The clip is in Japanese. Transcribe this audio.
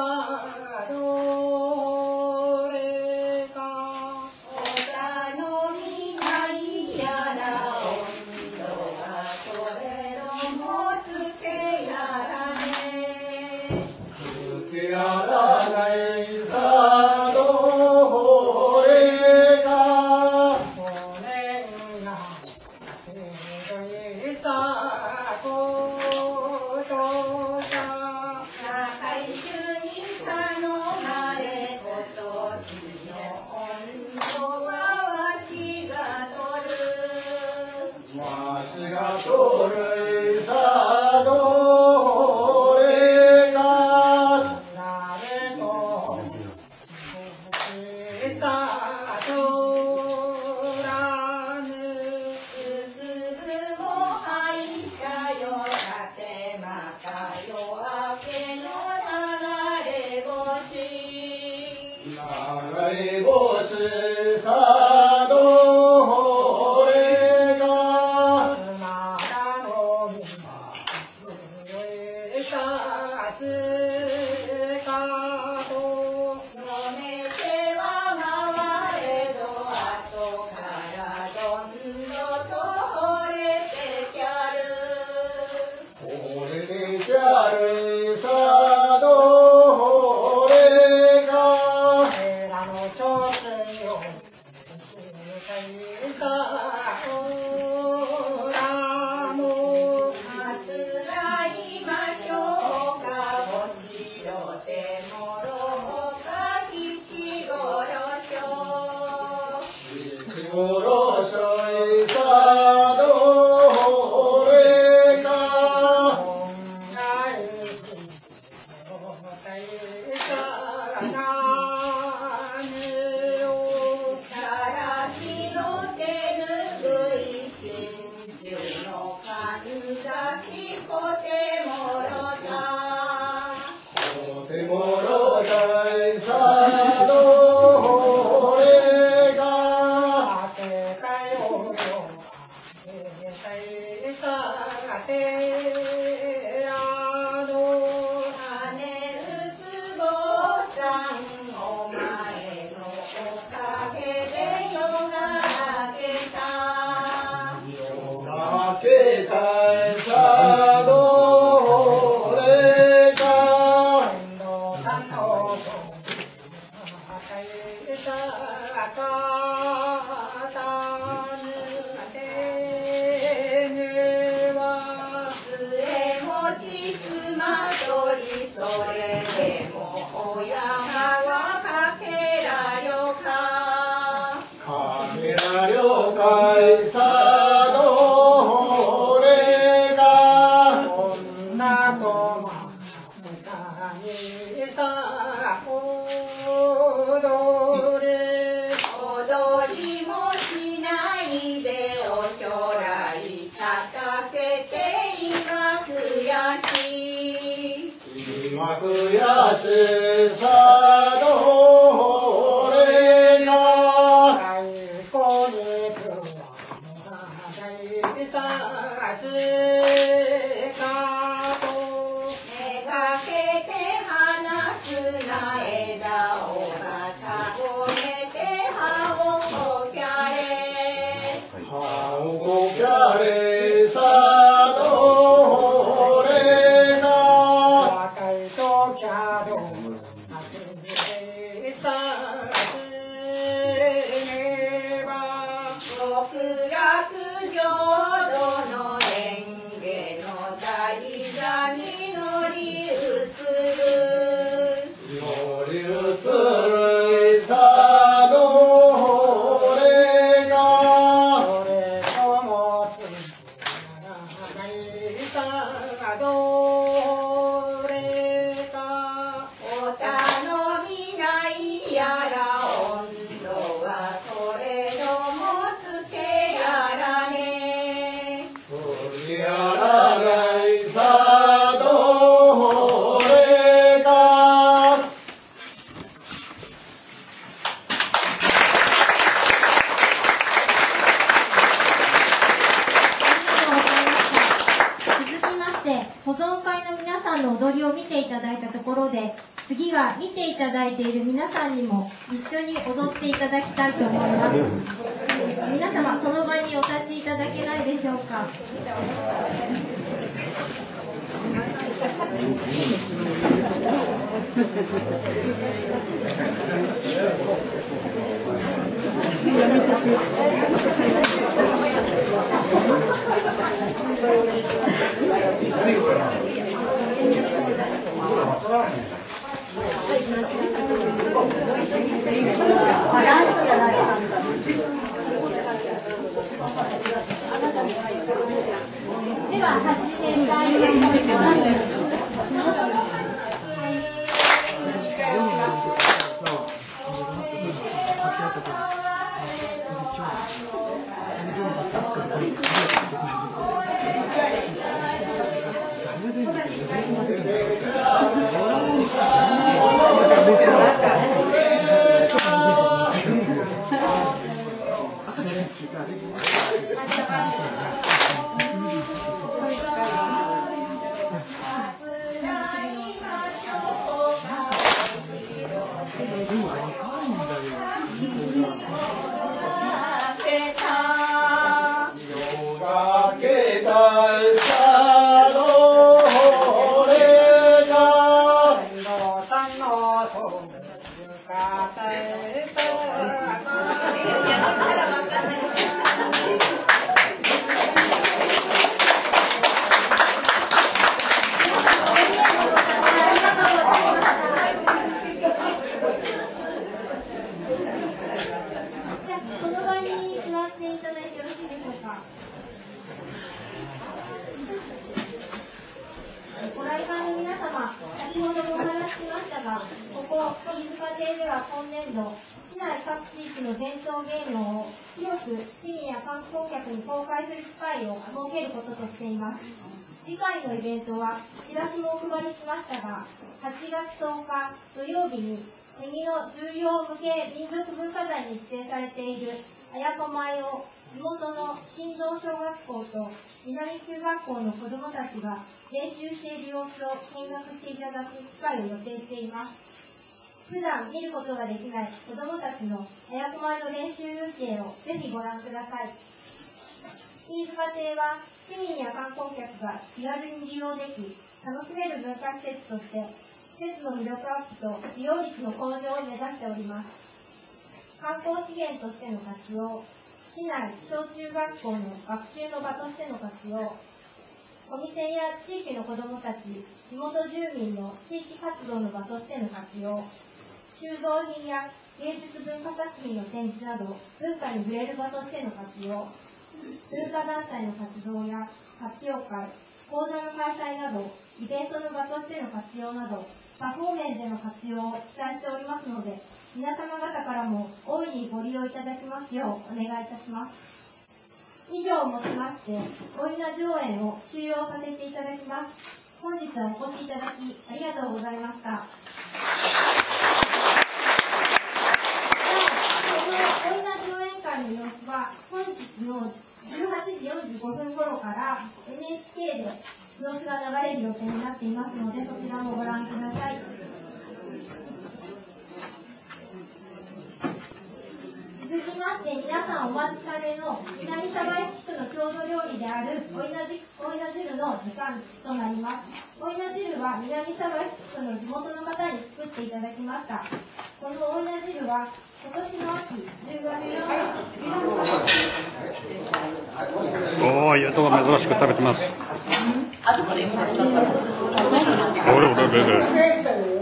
どれかおた次は見ていただいている皆さんにも一緒に踊っていただきたいと思います。皆様その場にお立ちいただけないでしょうか。では始めたいと思います。ご来館の皆様、先ほどもお話ししましたが、ここ飯塚邸では今年度、市内各地域の伝統芸能を広く市民や観光客に公開する機会を設けることとしています。次回のイベントは、チラシもお配りしましたが、8月10日土曜日に、国の重要無形民族文化財に指定されている綾子舞を地元の新道小学校と南中学校の子どもたちが練習している様子を見学していただく機会を予定しています。普段見ることができない子どもたちの綾子舞の練習風景をぜひご覧ください。飯塚邸は市民や観光客が気軽に利用でき楽しめる文化施設として施設の魅力アップと利用率の向上を目指しております。観光資源としての活用、市内小中学校の学習の場としての活用、お店や地域の子どもたち、地元住民の地域活動の場としての活用、収蔵品や芸術文化作品の展示など文化に触れる場としての活用、文化団体の活動や発表会、講座の開催などイベントの場としての活用など多方面での活用を期待しておりますので、皆様方からも大いにご利用いただきますようお願いいたします。以上をもちまして、お稲上演を終了させていただきます。本日はお越しいただきありがとうございました。お稲上演会の様子は本日の18時45分頃から NHK で様子が流れる予定になっていますので、そちらもご覧ください。続きまして、皆さんお待ちかねの南鯖江地区の郷土料理であるお稲汁の時間となります。お稲汁は南鯖江地区の地元の方に作っていただきました。このお稲汁は今年の秋10月おー、やっと珍しく食べてます。 後から読み出しました。 俺